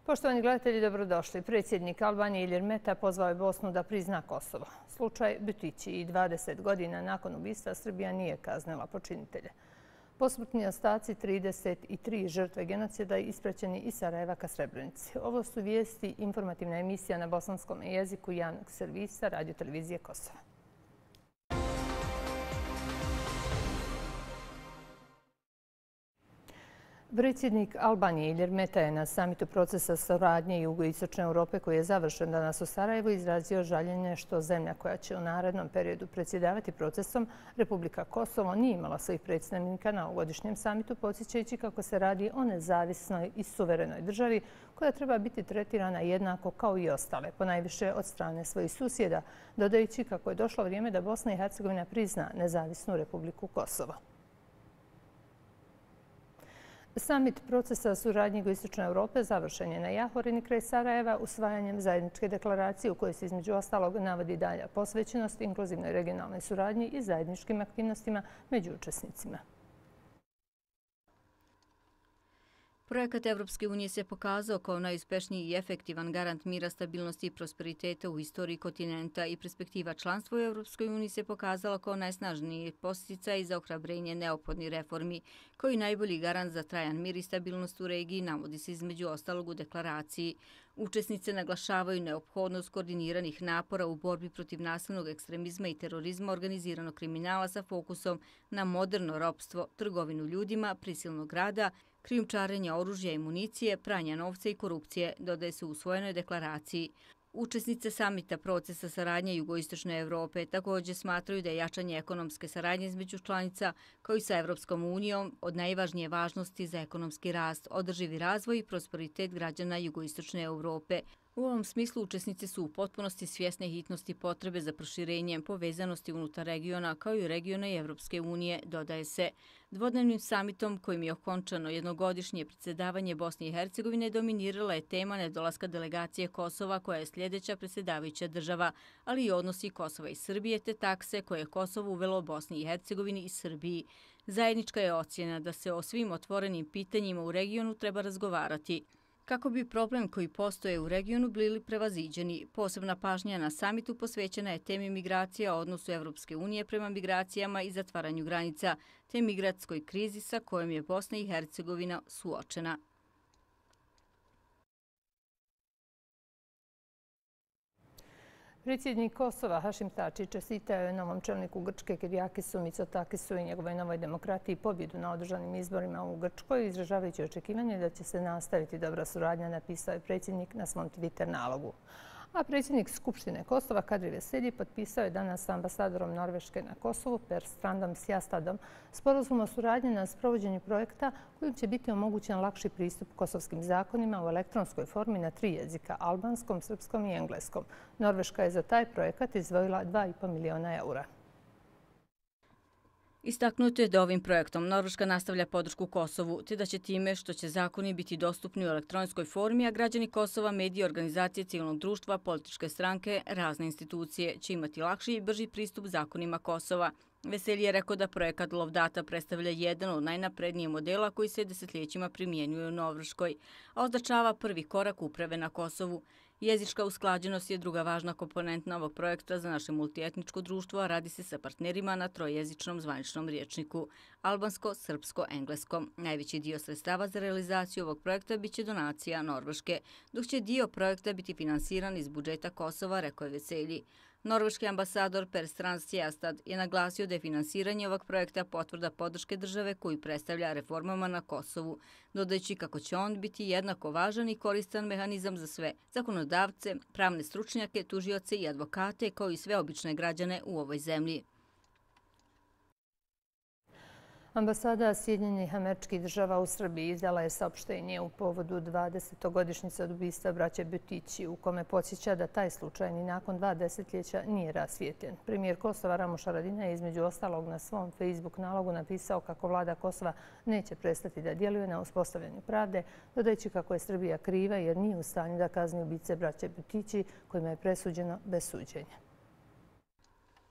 Poštovani gledatelji, dobrodošli. Predsjednik Albanije Ilir Meta pozvao je Bosnu da prizna Kosovo. Slučaj Butići i 20 godina nakon ubistva Srbija nije kaznila počinitelje. Posmrtni ostaci 33 žrtve genocida ispraćeni iz Sarajeva ka Srebrenici. Ovo su vijesti, informativna emisija na bosanskom jeziku javnog servisa Radio-televizije Kosova. Predsjednik Albanije Ilir Meta je na samitu procesa suradnje Jugoistočne Europe koji je završen danas u Sarajevu izrazio žaljenje što zemlja koja će u narednom periodu predsjedavati procesom, Republika Kosovo, nije imala svojih predstavnika na ovogodišnjem samitu, podsjećajući kako se radi o nezavisnoj i suverenoj državi koja treba biti tretirana jednako kao i ostale, ponajviše od strane svojih susjeda, dodajući kako je došlo vrijeme da Bosna i Hercegovina prizna nezavisnu Republiku Kosovo. Samit procesa suradnje Jugoistočne Europe završen je na Jahorini kraj Sarajeva usvajanjem zajedničke deklaracije u kojoj se između ostalog navodi dalja posvećenost inkluzivnoj regionalnoj suradnji i zajedničkim aktivnostima među učesnicima. Projekat Evropske unije se pokazao kao najuspješniji i efektivan garant mira, stabilnosti i prosperiteta u istoriji kontinenta i perspektiva članstva u Evropskoj uniji se pokazala kao najsnažniji podsticaj za ohrabrenje neophodnih reformi, koji najbolji garant za trajan mir i stabilnost u regiji navodi se između ostalog u deklaraciji. Učesnice naglašavaju neophodnost koordiniranih napora u borbi protiv nasilnog ekstremizma i terorizma, organiziranog kriminala sa fokusom na moderno ropstvo, trgovinu ljudima, prisilnog rada, krijumčarenja oružja i municije, pranja novca i korupcije, dodaje se u usvojenoj deklaraciji. Učesnice samita procesa saradnje Jugoistočne Europe također smatraju da je jačanje ekonomske saradnje između članica kao i sa Evropskom unijom od najvažnije važnosti za ekonomski rast, održivi razvoj i prosperitet građana Jugoistočne Europe. U ovom smislu učesnice su u potpunosti svjesne hitnosti potrebe za proširenjem povezanosti unutar regiona kao i regiona i Evropske unije, dodaje se. Dvodnevnim samitom kojim je okončano jednogodišnje predsjedavanje Bosne i Hercegovine dominirala je tema nedolaska delegacije Kosova koja je sljedeća predsjedavajuća država, ali i odnosi Kosova i Srbije te takse koje je Kosovo uvelo Bosni i Hercegovini i Srbiji. Zajednička je ocjena da se o svim otvorenim pitanjima u regionu treba razgovarati kako bi problem koji postoje u regionu bili prevaziđeni. Posebna pažnja na samitu posvećena je temi migracija, odnosu Evropske unije prema migracijama i zatvaranju granica, te migratskoj krizi sa kojom je Bosna i Hercegovina suočena. Predsjednik Kosova Hašim Tači čestitao je novom čelniku Grčke Kirijakisu Mitsotakisu i njegovoj novoj demokratiji pobjedu na održanim izborima u Grčkoj, izražavajući očekivanje da će se nastaviti dobra suradnja, napisao je predsjednik na svom Twitter nalogu. A predsjednik Skupštine Kosova Kadri Veselji potpisao je danas sa ambasadorom Norveške na Kosovu Per Strandom Sjastadom sporazum o suradnji na sprovođenju projekta kojim će biti omogućen lakši pristup kosovskim zakonima u elektronskoj formi na 3 jezika, albanskom, srpskom i engleskom. Norveška je za taj projekat izdvojila 2,5 miliona eura. Istaknuto je da ovim projektom Norveška nastavlja podršku Kosovu, te da će time što će zakoni biti dostupni u elektronskoj formi, a građani Kosova, medije, organizacije civilnog društva, političke stranke, razne institucije će imati lakši i brži pristup zakonima Kosova. Veselji je rekao da projekat Lovdata predstavlja jedan od najnaprednijih modela koji se desetljećima primjenjuje u Norveškoj, a označava prvi korak uprave na Kosovu. Jezička usklađenost je druga važna komponenta ovog projekta za naše multietničko društvo, a radi se sa partnerima na trojezičnom zvaničnom rječniku – albansko, srpsko, engleskom. Najveći dio sredstava za realizaciju ovog projekta biće donacija Norveške, dok će dio projekta biti finansiran iz budžeta Kosova, rekao je Veselji. Norveški ambasador Per Strand Sjastad je naglasio da je finansiranje ovog projekta potvrda podrške države koju predstavlja reformama na Kosovu, dodajući kako će on biti jednako važan i koristan mehanizam za sve zakonodavce, pravne stručnjake, tužioce i advokate kao i sve obične građane u ovoj zemlji. Ambasada Sjedinjenih Američkih Država u Srbiji izdala je saopštenje u povodu 20. od ubistva braće Butići, u kome podsjeća da taj slučaj ni nakon 2 desetljeća nije rasvijetljen. Premijer Kosova Ramuš Haradinaj je između ostalog na svom Facebook nalogu napisao kako vlada Kosova neće prestati da djeluje na uspostavljanju pravde, dodajući kako je Srbija kriva jer nije u stanju da kazni ubice braće Butići kojima je presuđeno bez suđenja.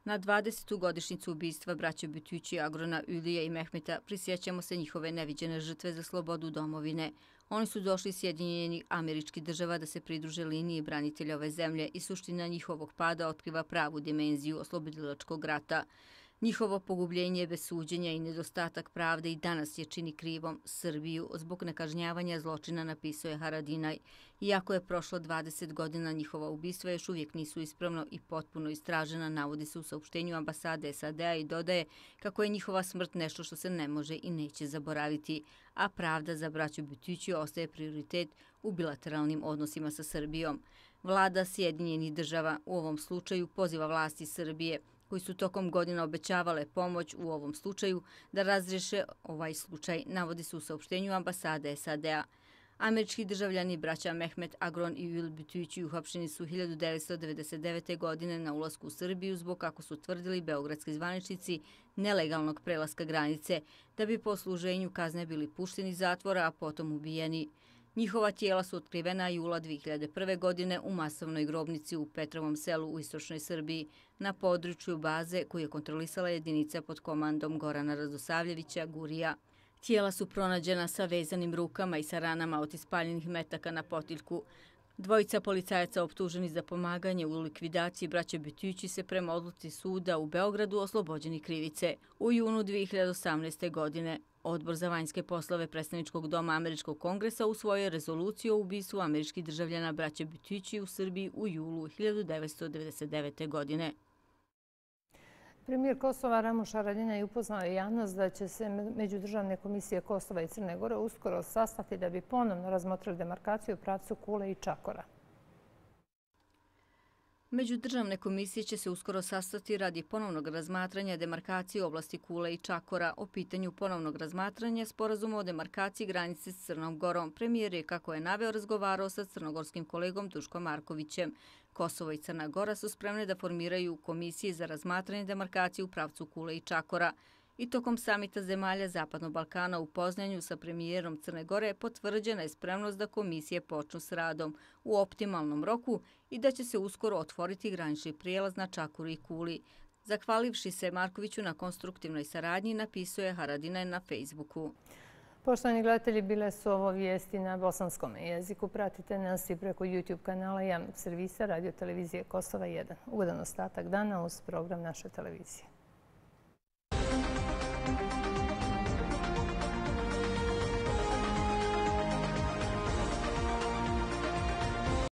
Na 20. godišnjicu ubistva braće Bitići, Agrona, Ülije i Mehmeta prisjećamo se njihove neviđene žrtve za slobodu domovine. Oni su došli iz Sjedinjenih Američkih Država da se pridruže liniji branitelja ove zemlje i suština njihovog pada otkriva pravu dimenziju oslobodilačkog rata. Njihovo pogubljenje bez suđenja i nedostatak pravde i danas je čini krivom Srbiju zbog nekažnjavanja zločina, napisao je Haradinaj. Iako je prošlo 20 godina, njihova ubistva još uvijek nisu ispravno i potpuno istražena, navodi se u saopštenju ambasade SAD-a i dodaje kako je njihova smrt nešto što se ne može i neće zaboraviti, a pravda za braću Bitići ostaje prioritet u bilateralnim odnosima sa Srbijom. Vlada Sjedinjenih Država u ovom slučaju poziva vlasti Srbije, koji su tokom godina obećavale pomoć u ovom slučaju, da razriješe ovaj slučaj, navodi se u saopštenju ambasade SAD-a. Američki državljani braća Mehmet, Agron i Ül Bitići uhapšeni su 1999. godine na ulasku u Srbiju zbog, kako su tvrdili beogradski zvaničnici, nelegalnog prelaska granice, da bi po služenju kazne bili pušteni iz zatvora, a potom ubijeni. Njihova tijela su otkrivena jula 2001. godine u masovnoj grobnici u Petrovom selu u istočnoj Srbiji, na području baze koju je kontrolisala jedinica pod komandom Gorana Radosavljevića Gurija. Tijela su pronađena sa vezanim rukama i sa ranama od ispaljenih metaka na potiljku. Dvojica policajaca optuženi za pomaganje u likvidaciji braće Bitići se prema odluci suda u Beogradu oslobođeni krivice. U junu 2018. godine Odbor za vanjske poslove Predstavničkog doma Američkog kongresa usvojio rezoluciju o ubistvu američkih državljana braće Bitići u Srbiji u julu 1999. godine. Premijer Kosova Ramuš Haradinaj upoznao je javnost da će se Međudržavne komisije Kosova i Crne Gore uskoro sastati da bi ponovno razmotrili demarkaciju u pravcu Kule i Čakora. Međudržavne komisije će se uskoro sastati radi ponovnog razmatranja demarkacije u oblasti Kule i Čakora. O pitanju ponovnog razmatranja sporazuma o demarkaciji granice s Crnom Gorom premijer je, kako je naveo, razgovarao sa crnogorskim kolegom Duškom Markovićem. Kosovo i Crna Gora su spremne da formiraju komisije za razmatranje demarkacije u pravcu Kule i Čakora. I tokom samita zemalja Zapadnog Balkana u Poznanju sa premijerom Crne Gore potvrđena je spremnost da komisije počnu s radom u optimalnom roku i da će se uskoro otvoriti granični prijelaz na Čakuru i Kuli. Zahvalivši se Markoviću na konstruktivnoj saradnji, napisao je Haradinaj na Facebooku. Poštovani gledatelji, bile su ovo vijesti na bosanskom jeziku. Pratite nas i preko YouTube kanala javnog servisa Radio Televizije Kosova 1. Ugodan ostatak dana uz program naše televizije.